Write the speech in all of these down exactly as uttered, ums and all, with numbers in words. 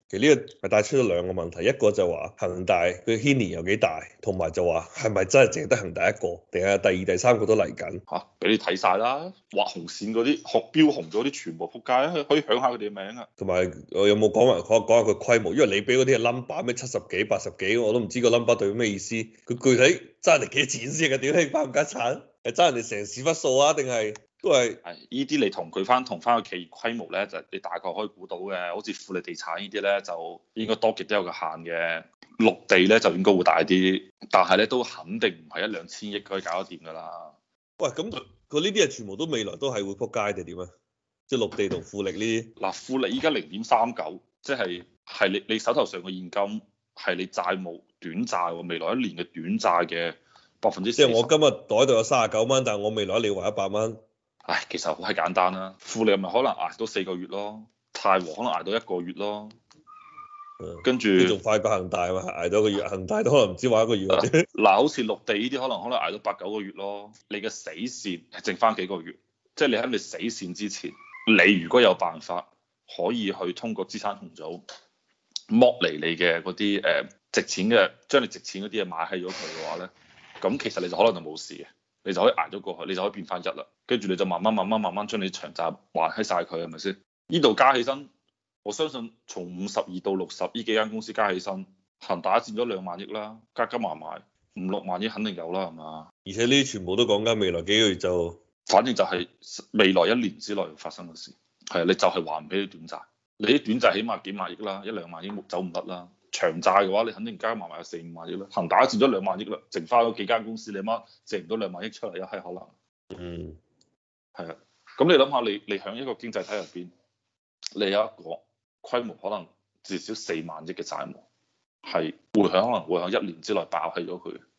其實呢個係帶出咗兩個問題，一個就話恒大佢牽連有幾大，同埋就話係咪真係淨係得恒大一個，定係第二、第三個都嚟緊嚇，俾、啊、你睇晒啦，畫紅線嗰啲紅標紅咗啲全部撲街，可以響下佢哋嘅名啊。 同埋我有冇講埋講講下佢規模？因為你俾嗰啲係 number 咩七十幾、八十幾，我都唔知個 number 對咩意思。佢具體爭人哋幾錢先嘅？屌你包唔家產？係爭人哋成屎忽數啊？定係都係？ 係依啲你同佢翻同翻個企業規模咧，就你大概可以估到嘅。好似富力地產呢啲咧，就應該多極都有個限嘅。綠地咧就應該會大啲，但係咧都肯定唔係一兩千億可以搞得掂㗎啦。 喂，咁佢呢啲係全部都未來都係會撲街定點啊？即係綠地同富力呢啲。 嗱，富力依家零點三九，即係係你你手頭上嘅現金係你債務短債喎，未來一年嘅短債嘅百分之四十。 即係我今日袋度有三十九蚊，但係我未來一年還一百蚊。 唉，其實好係簡單啦。富力咪可能捱到四個月咯，泰和可能捱到一個月咯。跟住仲快過恒大嘛，捱到一個月，恒大都可能唔知玩一個月。 嗱，好似綠地呢啲可能可能捱到八九個月咯。你嘅死線係剩翻幾個月，即係你喺你死線之前，你如果有辦法可以去通過資產重組剝離你嘅嗰啲誒值錢嘅，將你值錢嗰啲嘢買起咗佢嘅話咧，咁其實你就可能就冇事嘅，你就可以捱咗過去，你就可以變翻一啦。跟住你就慢慢慢慢慢慢將你長債還起晒佢，係咪先？呢度加起身。我相信從五十二到六十呢幾間公司加起身，恒大佔咗兩萬億啦，加加埋埋五六萬億肯定有啦，係嘛？ 而且呢啲全部都講緊未來幾個月就， 反正就係未來一年之內發生嘅事。係啊，你就係還唔起啲短債，你啲短債起碼幾萬億啦，一兩萬億走唔甩啦。長債嘅話，你肯定加埋埋有四五萬億啦。恒大佔咗兩萬億啦，剩翻嗰幾間公司，你媽借唔到兩萬億出嚟，有係可能。 嗯， 係啊，咁你諗下，你你喺一個經濟體入邊，你有一個規模可能至少四萬億嘅債務，係會響可能會響一年之內爆起咗佢。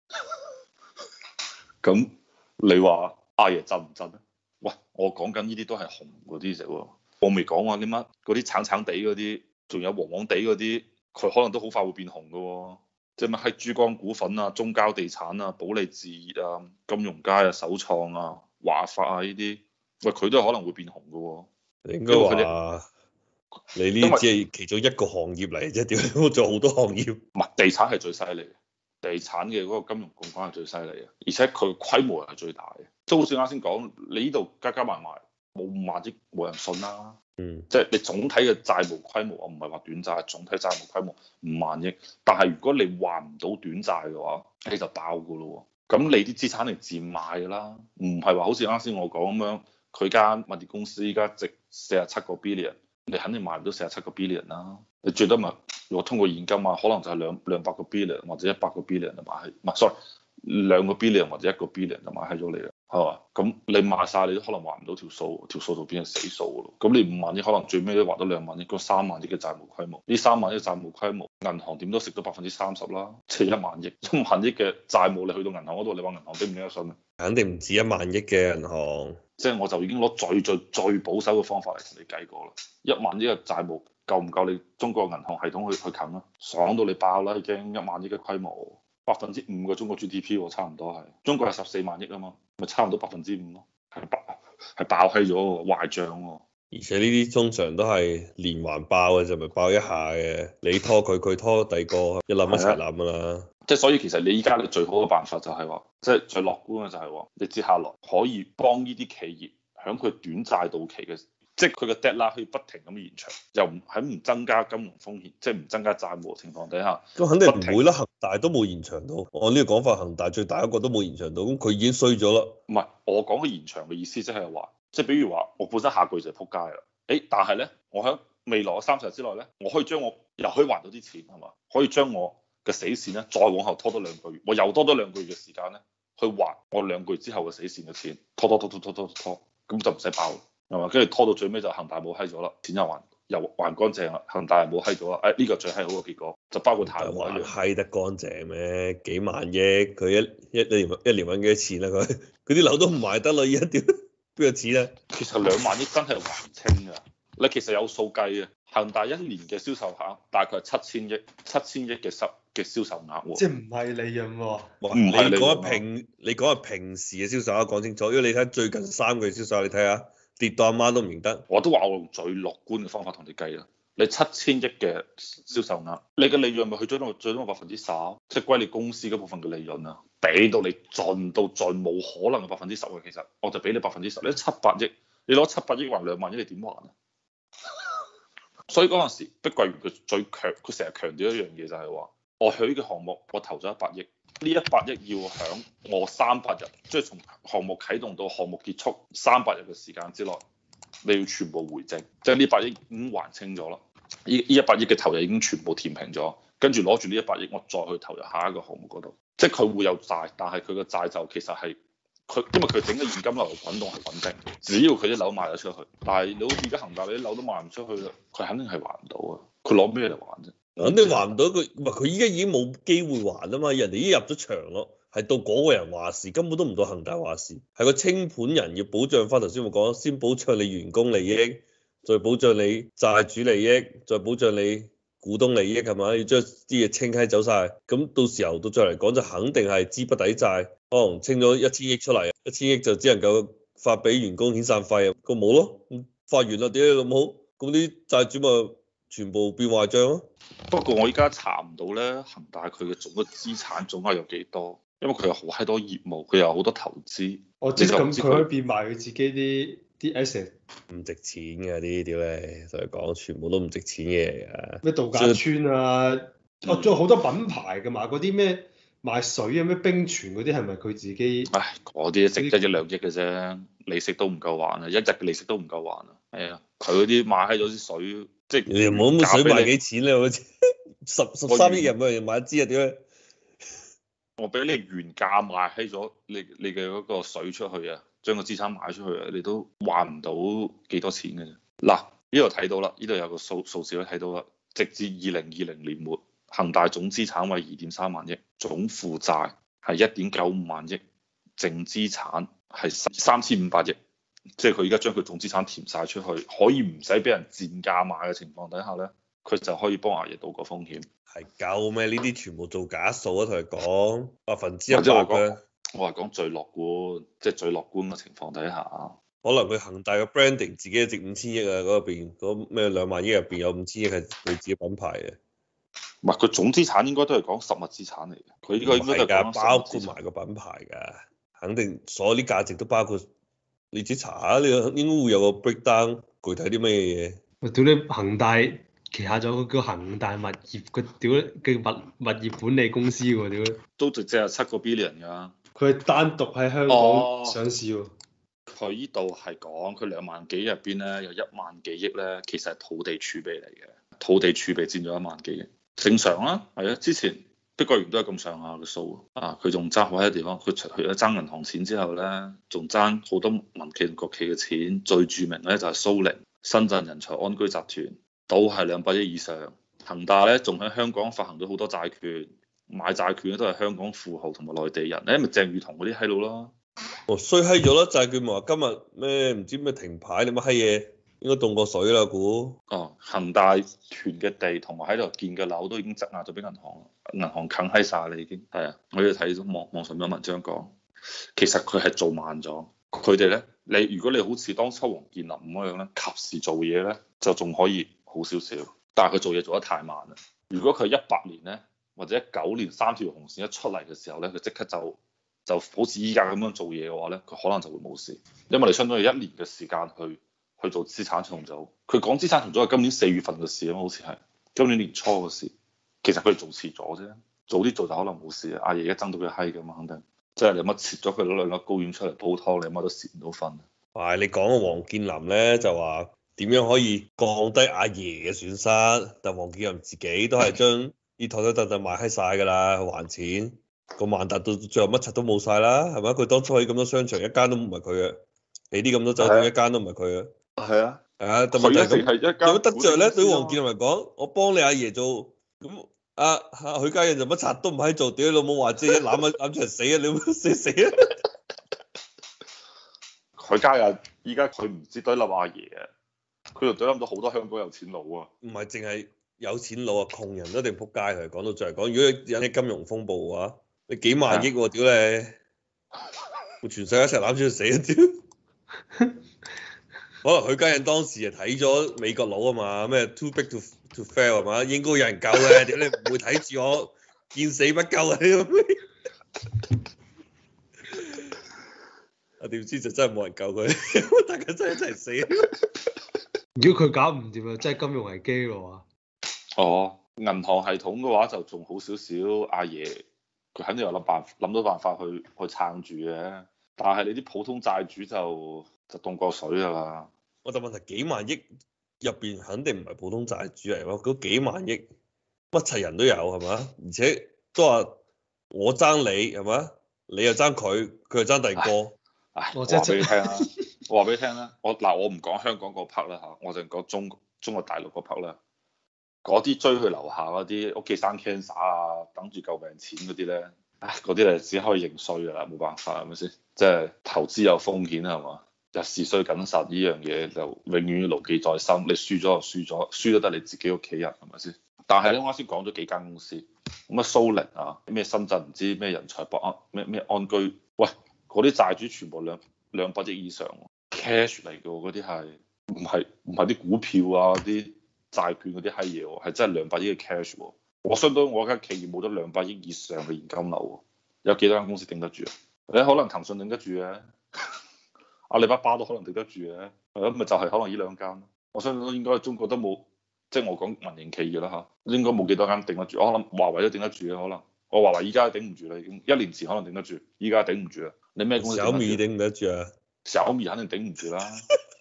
咁你話阿爺震唔震咧？喂，我講緊呢啲都係紅嗰啲啫喎，我未講話啲乜嗰啲橙橙地嗰啲，仲有黃黃地嗰啲，佢可能都好快會變紅噶喎。即係乜喺珠江股份啊、中交地產啊、保利置業啊、金融街啊、首創啊、華發啊呢啲，喂佢都可能會變紅噶喎。 你應該話。你呢啲只係其中一個行業嚟啫，點解我做好多行業？ 唔係地產係最犀利嘅，地產嘅嗰個金融槓桿係最犀利嘅，而且佢規模係最大嘅。即係好似啱先講，你呢度加加埋埋冇五萬億，冇人信啦。 嗯。即係你總體嘅債務規模，我唔係話短債，總體債務規模五萬億。但係如果你還唔到短債嘅話，你就爆噶咯喎。咁你啲資產嚟賤賣㗎啦，唔係話好似啱先我講咁樣，佢間物業公司依家值四十七個 billion。你肯定買唔到四十七個 billion 啦，你最多咪如果通過現金買，可能就係兩兩百個 billion 或者一百個 billion 就買係，唔係 sorry 兩個 billion 或者一個 billion 就買喺咗你啦，係嘛？咁你賣晒你都可能還唔到條數，條數就變成死數㗎咯。咁你五萬億可能最尾都還到兩萬億，嗰三萬億嘅債務規模，呢三萬億債務規模，銀行點都食到百分之三十啦，即係一萬億，一萬億嘅債務你去到銀行嗰度，你話銀行頂唔頂得順啊？ 肯定唔止一萬億嘅銀行。 即係我就已經攞最最最保守嘅方法嚟同你計過啦，一萬億嘅債務夠唔夠你中國銀行系統去去啃啊？爽到你爆啦，已經一萬億嘅規模，百分之五嘅中國 G D P 喎，差唔多係，中國係十四萬億啊嘛，咪差唔多百分之五咯，係爆係爆閪咗喎，壞帳喎。 而且呢啲通常都係連環爆嘅，就咪爆一下嘅，你拖佢，佢拖第二個，一冧一齊冧㗎啦。 即係所以其實你依家你最好嘅辦法就係話，即係最樂觀嘅就係話，你接下來可以幫呢啲企業喺佢短債到期嘅，即係佢嘅 deadline 可以不停咁延長，又唔喺唔增加金融風險，即係唔增加債務嘅情況底下。 咁肯定唔會啦，恒大都冇延長到。按呢個講法，恒大最大一個都冇延長到，咁佢已經衰咗啦。 唔係，我講嘅延長嘅意思即係話，即係比如話，我本身下個月就係撲街啦。誒，但係咧，我喺未來嘅三十日之內咧，我可以將我又可以還到啲錢係嘛？可以將我嘅死線咧，再往後拖多兩個月，我又多多兩個月嘅時間咧，去還我兩個月之後嘅死線嘅錢，拖拖拖拖拖拖拖，咁就唔使爆，係嘛？跟住拖到最尾就恒大冇閪咗啦，錢又還又還乾淨啦，恒大又冇閪咗啦，誒、哎、呢、這個最閪好嘅結果，就包括泰和一樣。 閪得乾淨咩？幾萬億，佢一一年一年揾幾多錢啊？佢佢啲樓都唔賣得啦，而家點邊有錢啊？ 其實兩萬億真係還唔清㗎，你其實有數計嘅，恒大一年嘅銷售額大概係七千億，七千億嘅收嘅銷售額喎， 即係唔係利潤喎？ 唔係你講係平，你講係平時嘅銷售額講清楚，因為你睇最近三個月銷售，你睇下跌到阿媽都唔認得。 我都話我用最樂觀嘅方法同你計啦， 你七千億嘅銷售額，你嘅利潤咪去咗到最多百分之十，即係歸你公司嗰部分嘅利潤啊，俾到你盡到盡冇可能嘅百分之十嘅，其實我就俾你百分之十，你七百億，你攞七百億還兩萬億，你點還啊？所以嗰陣時，碧桂園佢最強，佢成日強調一樣嘢就係話，我喺呢個項目我投咗一百億，呢一百億要響我三百日，即係從項目啟動到項目結束三百日嘅時間之內，你要全部回正，即係呢百億已經還清咗啦，呢呢一百億嘅投入已經全部填平咗，跟住攞住呢一百億，我再去投入下一個項目嗰度，即係佢會有債，但係佢個債就其實係。佢因為佢整嘅現金流滾動係穩定，只要佢啲樓賣咗出去，但係你好似而家恒大你啲樓都賣唔出去啦，佢肯定係還唔到啊！佢攞咩嚟還啫？ 肯定還唔到，佢唔係佢依家已經冇機會還啊嘛，人哋已經入咗場咯，係到嗰個人話事，根本都唔到恒大話事，係個清盤人要保障翻頭先我講，先保障你員工利益，再保障你債主利益，再保障你股東利益係咪？要將啲嘢清閪走晒，咁到時候到再嚟講就肯定係資不抵債。可能清咗一千億出嚟，一千億就只能夠發俾員工遣散費，咁冇咯，發完啦，點解咁好？咁啲債主咪全部變壞賬咯。 不過我依家查唔到咧，恒大佢嘅總嘅資產總額有幾多？因為佢有好閪多業務，佢有好多投資。 我知咁佢可以變賣佢自己啲啲 asset。唔值錢嘅啲屌你，同你講全部都唔值錢嘅嘢嘅。 咩度假村啊？哦，仲有好多品牌嘅嘛，嗰啲咩？賣水啊，咩冰泉嗰啲係咪佢自己？ 唉，嗰啲值一億兩億嘅啫，利息都唔夠還啊，一日嘅利息都唔夠還啊。係啊，佢嗰啲買閪咗啲水，即係你冇咁水賣幾錢咧？好似十十三億人冇人買一支啊？點解？ 我俾你原價賣閪咗你你嘅嗰個水出去啊，將個資產賣出去啊，你都還唔到幾多錢嘅啫。嗱，呢度睇到啦，呢度有個數數字都睇到啦，直至二零二零年末。恒大總資產為二點三萬億，總負債係一點九五萬億，淨資產係三千五百億，即係佢而家將佢總資產填晒出去，可以唔使俾人賤價買嘅情況底下咧，佢就可以幫阿爺渡過風險。 係夠咩？呢啲全部做假數啊！同佢講百分之一百嘅。我係講最樂觀，即係最樂觀嘅情況底下， 可能佢恒大嘅 branding 自己值五千億啊，嗰邊嗰咩兩萬億入邊有五千億係佢自己品牌嘅。 唔係佢總資產應該都係講實物資產嚟嘅，佢呢個應該都係包括埋個品牌㗎，肯定所有啲價值都包括。你自己查下，你應該會有個 breakdown，具體啲咩嘢？ 我屌你恒大旗下咗個叫恒大物業個屌嘅物物業管理公司喎，屌都值只係七個 billion 㗎。 佢係單獨喺香港上市喎。 佢呢度係講佢兩萬幾入邊咧，有一萬幾億咧，其實係土地儲備嚟嘅，土地儲備佔咗一萬幾億。正常啦，係啊，之前碧桂園都係咁上下嘅數啊，佢仲爭好多地方，佢除咗爭銀行錢之後咧，仲爭好多民企同國企嘅錢，最著名咧就係蘇寧、深圳人才安居集團，都係兩百億以上。恒大咧仲喺香港發行咗好多債券，買債券咧都係香港富豪同埋內地人，誒咪鄭裕彤嗰啲閪佬咯。 哦，衰閪咗啦！債券話今日咩唔知咩停牌，你乜閪嘢？應該凍過水啦，估。 哦，恒大團嘅地同埋喺度建嘅樓都已經質押咗俾銀行，銀行啃閪晒啦已經。係啊，我哋睇咗網網上有文章講，其實佢係做慢咗。佢哋咧，你如果你好似當初王健林咁樣咧，及時做嘢咧，就仲可以好少少。但係佢做嘢做得太慢啦。如果佢一八年咧，或者一九年三條紅線一出嚟嘅時候咧，佢即刻就就好似依家咁樣做嘢嘅話咧，佢可能就會冇事。因為你相當於一年嘅時間去。去做資產重組，佢講資產重組係今年四月份嘅事啊嘛，好似係今年年初嘅事。其實佢哋做遲咗啫，早啲做就可能冇事啊。阿爺而家爭到佢閪㗎嘛，肯定。即係你乜切咗佢嗰兩粒睾丸出嚟煲湯，你乜都蝕唔到份。 喂，你講個王健林咧就話點樣可以降低阿爺嘅損失？但王健林自己都係將啲台台凳凳賣閪晒㗎啦，去還錢。個萬達到最後乜柒都冇晒啦，係咪？佢當初起咁多商場，一間都唔係佢嘅。俾啲咁多酒店，一間都唔係佢嘅。 係啊， 係啊，但問題係咁，有乜得着咧？對王健林嚟講，我幫你阿爺做，咁阿阿許家印就乜柒都唔喺做，屌你老母話即係攬啊攬住人死啊！你死死啊！ 許家印依家佢唔知對冧阿爺啊，佢就對冧咗好多香港有錢佬啊。 唔係淨係有錢佬啊，窮人都一定仆街。佢講到最後講，如果引起金融風暴嘅話，你幾萬億喎，屌你！會全世界一齊攬住佢死啊！屌！ 可能許家印當時係睇咗美國佬啊嘛，咩 too big to to fail 係嘛，應該有人救嘅，點解你唔會睇住我見死不救啊？啊點知就真係冇人救佢，大家真係一齊死。 如果佢搞唔掂啊，真係金融危機咯喎。 哦，銀行系統嘅話就仲好少少，阿爺佢肯定有諗辦諗到辦法去去撐住嘅，但係你啲普通債主就就凍過水㗎啦。 我就問題幾萬億入邊肯定唔係普通債主嚟咯，嗰幾萬億乜齊人都有係嘛？而且都話我爭你係嘛？你又爭佢，佢又爭第二個。 唉，我我真話俾你聽啦，我話俾你聽啦，我嗱我唔講香港嗰 part 啦嚇，我就講中中國大陸嗰 part 啦。嗰啲追佢樓下嗰啲屋企生 cancer 啊，等住救命錢嗰啲咧，唉，嗰啲咧只可以認衰噶啦，冇辦法係咪先？即係投資有風險係嘛？入市需謹慎呢樣嘢就永遠要牢記在心。你輸咗就輸咗，輸咗得你自己屋企人係咪先？但係咧，我啱先講咗幾間公司，咁啊蘇寧啊，咩深圳唔知咩人才博安咩咩安居，喂，嗰啲債主全部兩兩百億以上，cash 嚟嘅喎，嗰啲係唔係唔係啲股票啊啲債券嗰啲閪嘢喎，係真係兩百億嘅 cash 喎。我相當我間企業冇咗兩百億以上嘅現金流，有幾多間公司頂得住啊？誒，可能騰訊頂得住嘅，阿里巴巴都可能頂得住嘅，咁咪就係可能呢兩間。我相信應該中國都冇，即係我講民營企業啦嚇，應該冇幾多間頂得住。我諗華為都頂得住嘅可能，我華為依家頂唔住啦已經，一年前可能頂得住，依家頂唔住啦。你咩公司？ 小米頂唔得住啊？ 小米肯定頂唔住啦。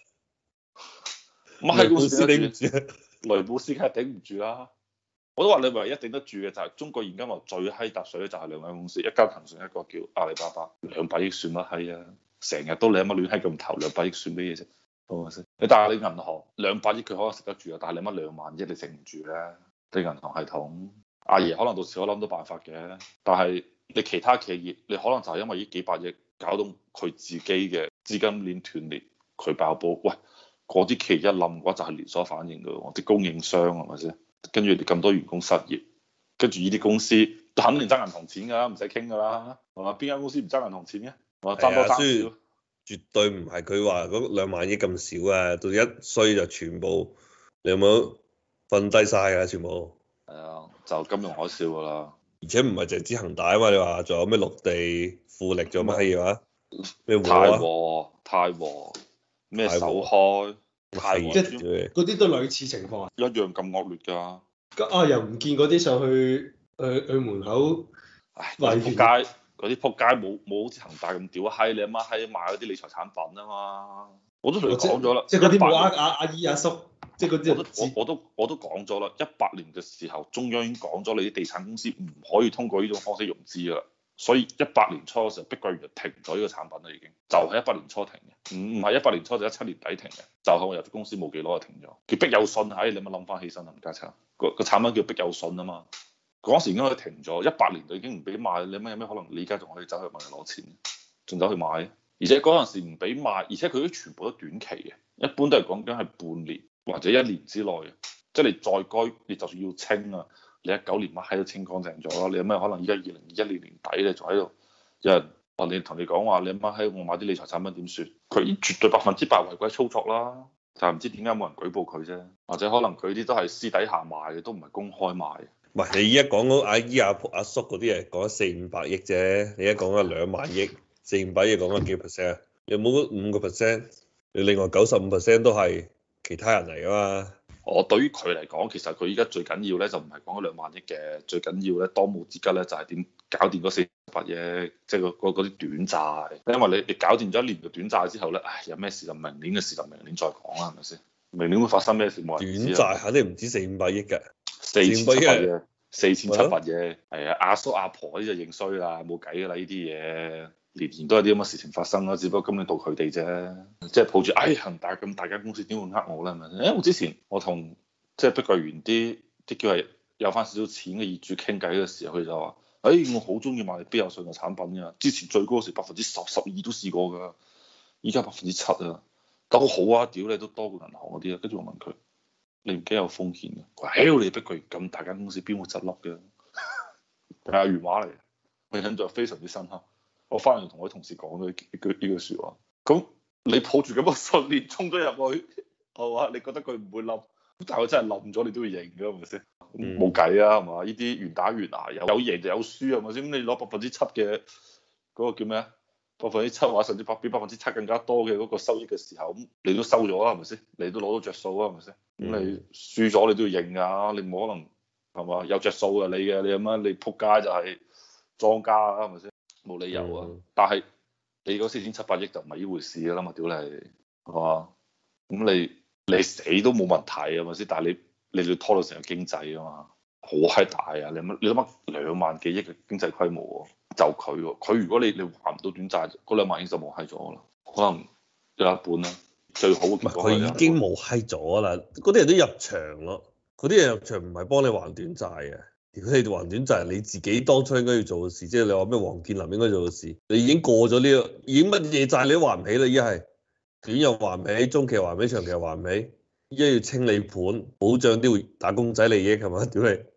乜公司頂唔住？雷布斯梗係頂唔住啦。我都話你唯一頂得住嘅就係中國現金流最閪揼水咧，就係兩間公司，一間騰訊，一個叫阿里巴巴。兩百億算乜閪啊？成日都你乜亂閪咁投，兩百億算咩嘢啫？好咪先？你但係你銀行兩百億佢可能食得住啊，但係你乜兩萬億你食唔住咧？你銀行系統，阿爺可能到時我諗到辦法嘅，但係你其他企業你可能就係因為呢幾百億搞到佢自己嘅資金鏈斷裂，佢爆煲。喂，嗰啲企業一冧嘅話就係連鎖反應嘅喎，啲供應商係咪先？跟住你咁多員工失業，跟住呢啲公司肯定爭銀行錢㗎啦，唔使傾㗎啦，係嘛？邊間公司唔爭銀行錢嘅？係嘛？爭多爭少， 絕對唔係佢話嗰兩萬億咁少啊！到一衰就全部，你有冇瞓低晒㗎？全部係啊，就金融海嘯㗎啦。 而且唔係淨係指恒大啊嘛，你話仲有咩綠地、富力仲有乜嘢話？咩泰和和、泰和咩泰和首開、泰和即專係嗰啲都類似情況啊。 一樣咁惡劣㗎。 啊，又唔見嗰啲上去去去門口， 唉，嗰啲仆街，嗰啲仆街冇冇好似恒大咁屌閪，你阿媽閪賣嗰啲理財產品啊嘛。我都同你講咗啦， 即係嗰啲冇阿阿阿姨阿叔，即係嗰啲。 我都我我都我都講咗啦，一八年嘅時候，中央已經講咗你啲地產公司唔可以通過呢種方式融資啦。所以一八年初嘅時候，碧桂園就停咗呢個產品啦，已經就係一八年初停嘅，唔唔係一八年初就一七年底停嘅，就係我入咗公司冇幾耐就停咗。叫碧有信，唉，你咪諗翻起身啊，唔該親。個個產品叫碧有信啊嘛，嗰時已經可以停咗，一八年就已經唔俾賣，你乜有咩可能？你而家仲可以走去問人攞錢，仲走去買，而且嗰陣時唔俾賣，而且佢啲全部都短期嘅，一般都係講緊係半年或者一年之內嘅，即係你再該你就算要清啊。你一九年乜閪都清乾淨咗啦，你有咩可能而家二零二一年年底你仲喺度有人話你同你講話你乜閪我買啲理財產品點算？佢已經絕對百分之百違規操作啦，就係唔知點解冇人舉報佢啫，或者可能佢啲都係私底下賣嘅，都唔係公開賣。 唔係你而家講嗰阿姨阿婆阿叔嗰啲係講咗四五百億啫，你而家講咗兩萬億，四五百億講緊幾 percent 啊？有冇五個 percent？你另外九十五 percent 都係其他人嚟噶嘛？ 我對於佢嚟講，其實佢依家最緊要咧就唔係講嗰兩萬億嘅，最緊要咧當務之急咧就係點搞掂嗰四百億，即係嗰啲短債。因為你你搞掂咗一年嘅短債之後咧，唉，有咩事就明年嘅事就明年再講啦，係咪先？明年會發生咩事冇人知。 短債肯定唔止四五百億㗎， 四千七百億，四千七百億， 係係啊，阿叔阿婆呢就認衰啦，冇計㗎啦呢啲嘢。年年都有啲咁嘅事情發生咯，只不過今年到佢哋啫，即係抱住唉恒大咁大間公司點會呃我咧？係咪？因為我之前我同即係碧桂園啲啲叫係有翻少少錢嘅業主傾偈嘅時候，佢就話：誒、哎、我好中意買必有信嘅產品㗎，之前最高時百分之十、十二都試過㗎，依家百分之七啊，都好啊，屌你都多過銀行嗰啲啊。跟住我問佢：你唔驚有風險㗎？佢話：屌你碧桂園咁大間公司邊會執笠嘅？係啊，原話嚟，我印象非常之深刻。我翻嚟同我同事講咗呢句呢句説話，咁你抱住咁個信念衝咗入去，係嘛？你覺得佢唔會冧，但係佢真係冧咗，你都要認㗎，係咪先？冇計啊，係嘛？呢啲願打願挨，有有贏就有輸，係咪先？你攞百分之七嘅嗰個叫咩啊？百分之七或者甚至百比百分之七更加多嘅嗰個收益嘅時候，咁你都收咗啦，係咪先？你都攞到着數啊，係咪先？咁你輸咗你都要認㗎，你冇可能係嘛？有着數啊你嘅，你咁樣你撲街就係莊家啊，係咪先？冇理由啊！但係你嗰四千七百億就唔係呢回事㗎啦嘛，屌你係嘛？咁你你死都冇問題係咪先？但係你你要拖到成個經濟啊嘛，好閪大啊！你乜你諗下兩萬幾億嘅經濟規模喎，就佢喎，佢如果你你還唔到短債，嗰兩萬億就冇閪咗啦，可能有一半啦。最好嘅結果佢已經冇閪咗啦，嗰啲人都入場咯，嗰啲人入場唔係幫你還短債嘅。如果你還短債係你自己當初應該要做嘅事，即係你話咩王健林應該做嘅事，你已經過咗呢個，已經乜嘢債你都還唔起啦，依家係短又還唔起，中期又還唔起，長期又還唔起，依家要清理盤，保障啲打工仔利益係嘛？屌你！